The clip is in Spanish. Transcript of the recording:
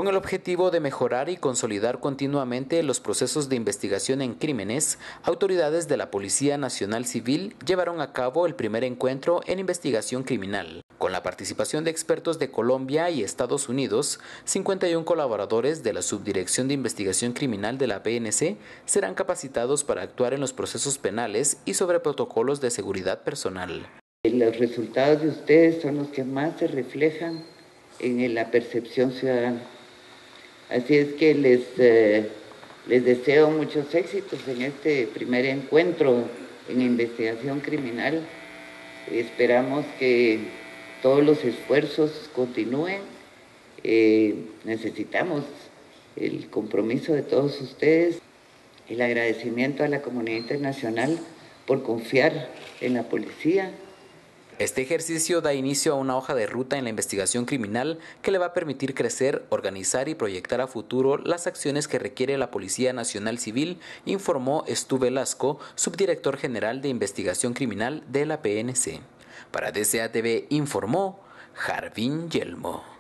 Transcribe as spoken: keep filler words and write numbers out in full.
Con el objetivo de mejorar y consolidar continuamente los procesos de investigación en crímenes, autoridades de la Policía Nacional Civil llevaron a cabo el primer encuentro en investigación criminal. Con la participación de expertos de Colombia y Estados Unidos, cincuenta y un colaboradores de la Subdirección de Investigación Criminal de la P N C serán capacitados para actuar en los procesos penales y sobre protocolos de seguridad personal. Los resultados de ustedes son los que más se reflejan en la percepción ciudadana. Así es que les, eh, les deseo muchos éxitos en este primer encuentro en investigación criminal. Esperamos que todos los esfuerzos continúen. Eh, necesitamos el compromiso de todos ustedes, el agradecimiento a la comunidad internacional por confiar en la policía. Este ejercicio da inicio a una hoja de ruta en la investigación criminal que le va a permitir crecer, organizar y proyectar a futuro las acciones que requiere la Policía Nacional Civil, informó Stu Velasco, subdirector general de Investigación Criminal de la P N C. Para D C A T V informó Jarvin Yelmo.